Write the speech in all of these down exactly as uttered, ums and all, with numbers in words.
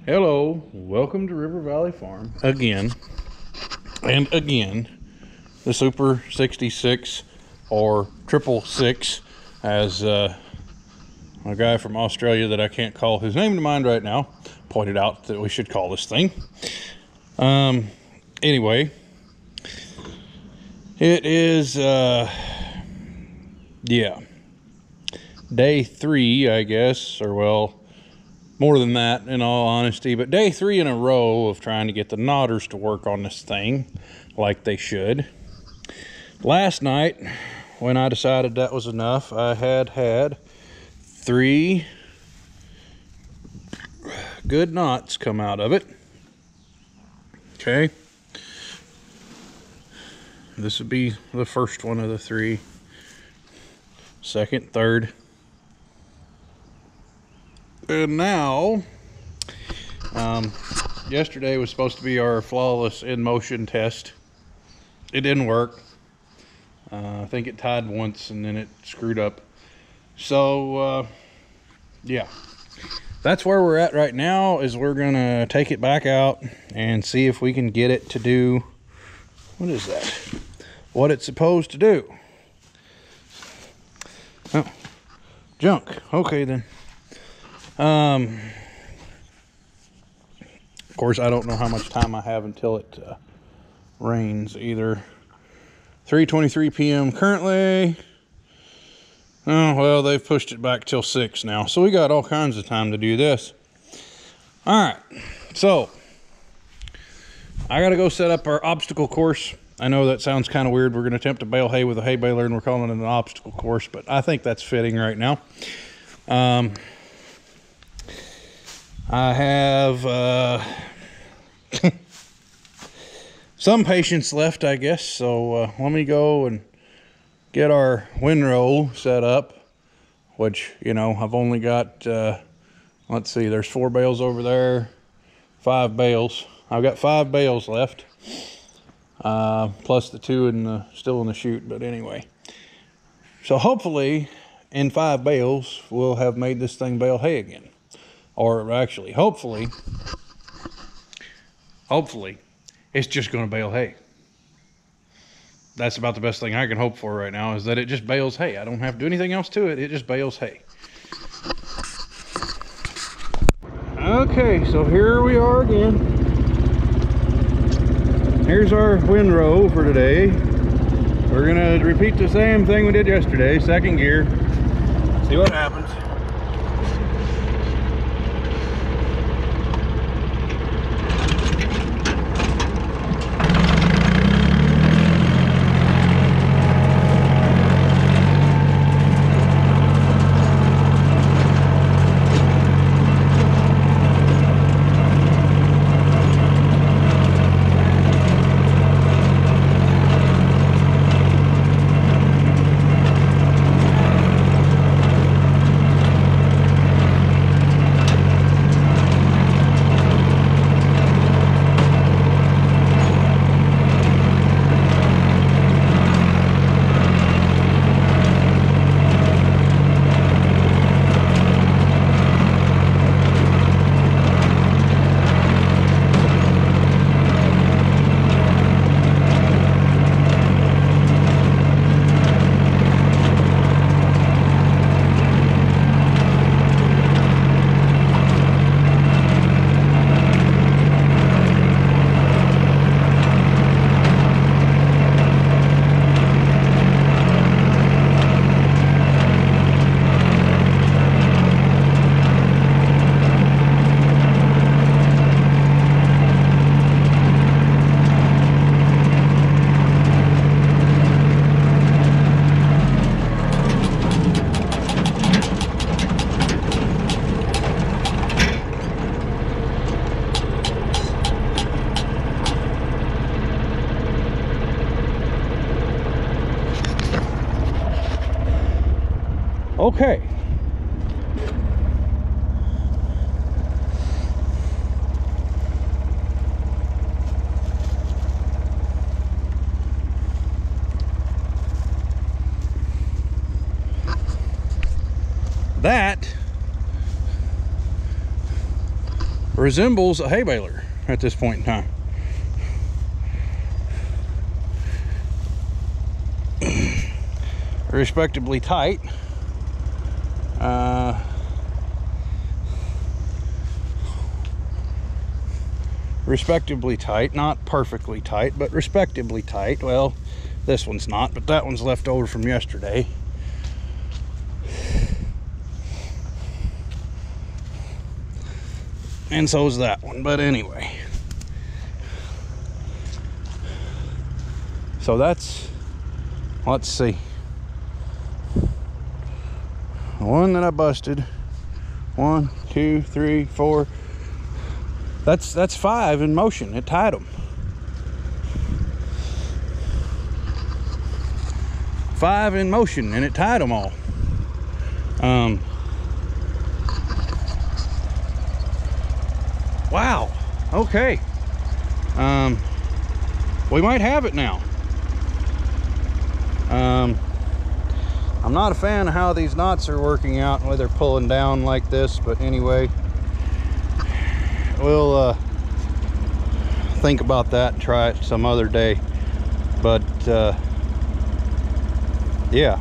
Hello, welcome to River Valley Farm again and again. The Super sixty-six or triple six, as uh, a guy from Australia that I can't call his name to mind right now pointed out that we should call this thing. Um, anyway, it is uh, yeah, day three, I guess, or well, more than that in all honesty, but day three in a row of trying to get the knotters to work on this thing like they should. Last night, when I decided that was enough, I had had three good knots come out of it. Okay. This would be the first one of the three. Second, third. And now, um, yesterday was supposed to be our flawless in motion test. It didn't work. Uh, I think it tied once and then it screwed up. So, uh, yeah, that's where we're at right now. Is we're gonna take it back out and see if we can get it to do, what is that? What it's supposed to do. Oh, junk. Okay then. Um, of course, I don't know how much time I have until it uh, rains either. three twenty-three p m currently. Oh, well, they've pushed it back till six now. So we got all kinds of time to do this. All right. So I got to go set up our obstacle course. I know that sounds kind of weird. We're going to attempt to bale hay with a hay baler and we're calling it an obstacle course, but I think that's fitting right now. Um, I have uh, some patience left, I guess. So uh, let me go and get our windrow set up, which, you know, I've only got, uh, let's see, there's four bales over there, five bales. I've got five bales left, uh, plus the two in the, still in the chute, but anyway. So hopefully in five bales, we'll have made this thing bale hay again. Or actually, hopefully, hopefully, it's just going to bale hay. That's about the best thing I can hope for right now, is that it just bales hay. I don't have to do anything else to it. It just bales hay. Okay, so here we are again. Here's our windrow for today. We're going to repeat the same thing we did yesterday, second gear. See what happens. Okay. resembles a hay baler at this point in time. Respectably tight. Uh, respectably tight, not perfectly tight, but respectably tight. Well, this one's not, but that one's left over from yesterday. And so is that one, but anyway. So that's, let's see. The one that I busted. One, two, three, four. That's that's five in motion. It tied them. Five in motion, and it tied them all. Um. Wow. Okay. Um. We might have it now. Um. I'm not a fan of how these knots are working out and whether they're pulling down like this, but anyway, we'll uh, think about that and try it some other day. But uh, yeah,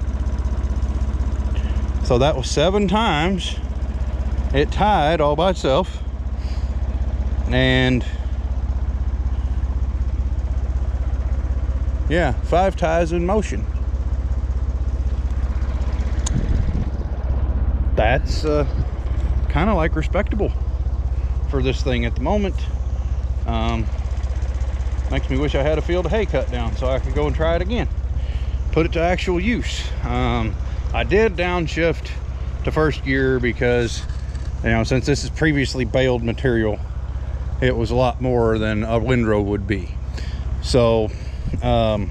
so that was seven times it tied all by itself, and yeah, five ties in motion. That's uh, kind of like respectable for this thing at the moment. Um, makes me wish I had a field of hay cut down so I could go and try it again, put it to actual use. um, I did downshift to first gear because, you know, since this is previously baled material, it was a lot more than a windrow would be. So um,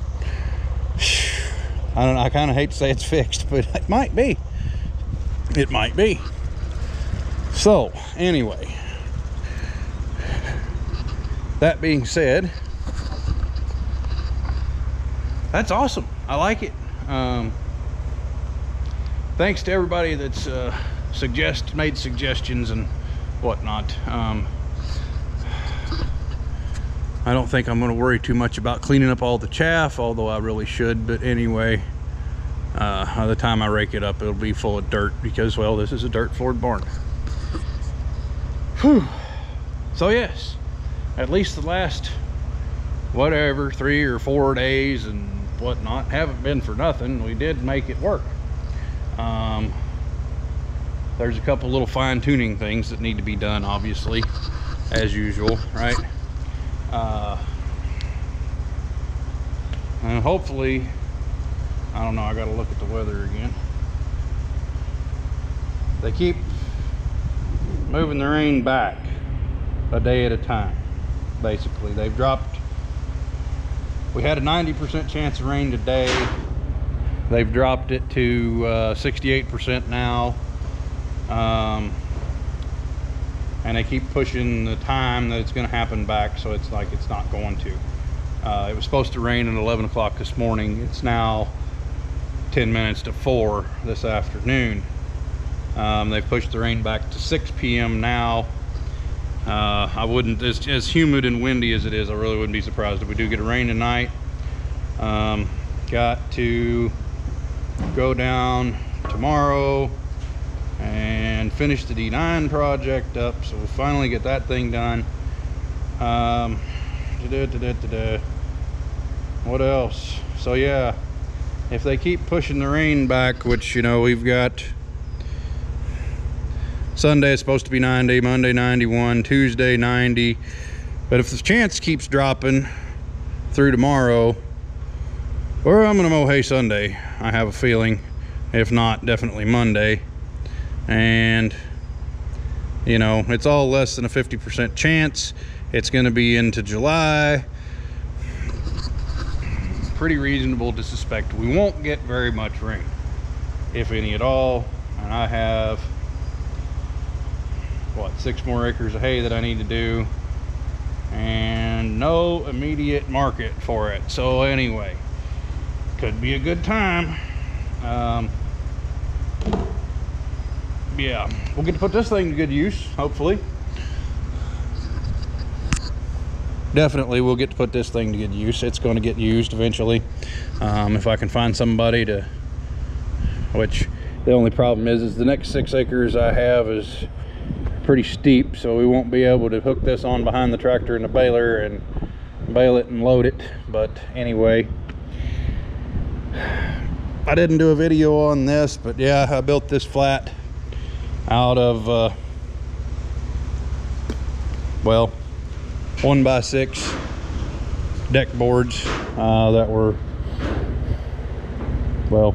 I don't know, I kind of hate to say it's fixed, but it might be. It might be. So anyway, that being said, that's awesome. I like it. Um, thanks to everybody that's uh, suggest made suggestions and whatnot. Um, I don't think I'm going to worry too much about cleaning up all the chaff, although I really should. But anyway, uh, by the time I rake it up, it'll be full of dirt because, well, this is a dirt floored barn. Whew. So yes, at least the last whatever three or four days and whatnot haven't been for nothing. We did make it work. Um, there's a couple little fine-tuning things that need to be done, obviously, as usual, right? Uh, and hopefully, I don't know, I gotta look at the weather again. They keep moving the rain back a day at a time, basically. They've dropped, we had a ninety percent chance of rain today. They've dropped it to uh, sixty-eight percent now. Um, and they keep pushing the time that it's going to happen back, so it's like it's not going to. Uh, it was supposed to rain at eleven o'clock this morning. It's now ten minutes to four this afternoon. Um, they've pushed the rain back to six p m now. Uh, I wouldn't, as, as humid and windy as it is, I really wouldn't be surprised if we do get a rain tonight. Um, got to go down tomorrow and finish the D nine project up, so we'll finally get that thing done. Um, da -da -da -da -da -da. What else? So yeah, if they keep pushing the rain back, which, you know, we've got Sunday is supposed to be ninety, Monday ninety-one, Tuesday ninety, but if the chance keeps dropping through tomorrow, or I'm gonna mow hay Sunday, I have a feeling. If not, definitely Monday. And you know, it's all less than a fifty percent chance. It's going to be into July. Pretty reasonable to suspect we won't get very much rain, if any at all. And I have what, six more acres of hay that I need to do, and no immediate market for it. So anyway, could be a good time. Um, yeah, we'll get to put this thing to good use, hopefully. definitely we'll get to put this thing to good use. It's going to get used eventually, um, if I can find somebody to, which the only problem is is the next six acres I have is pretty steep, so we won't be able to hook this on behind the tractor and the baler and bale it and load it. But anyway, I didn't do a video on this, but yeah, I built this flat out of uh, well, one by six deck boards uh, that were, well,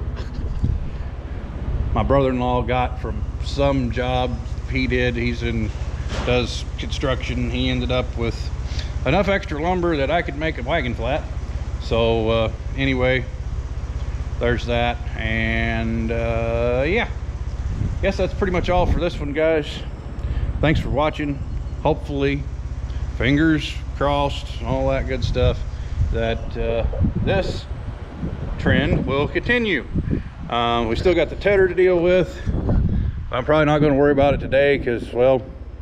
my brother-in-law got from some job he did. He's in, does construction. He ended up with enough extra lumber that I could make a wagon flat. So uh, anyway, there's that. And uh, yeah, guess that's pretty much all for this one, guys. Thanks for watching. Hopefully, fingers crossed, all that good stuff, that uh, this trend will continue. Um, we still got the tedder to deal with. I'm probably not going to worry about it today because, well,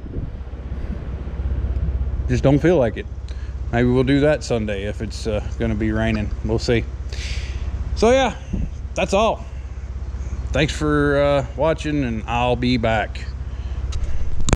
just don't feel like it. Maybe we'll do that Sunday if it's uh, going to be raining. We'll see. So yeah, that's all. Thanks for uh, watching, and I'll be back.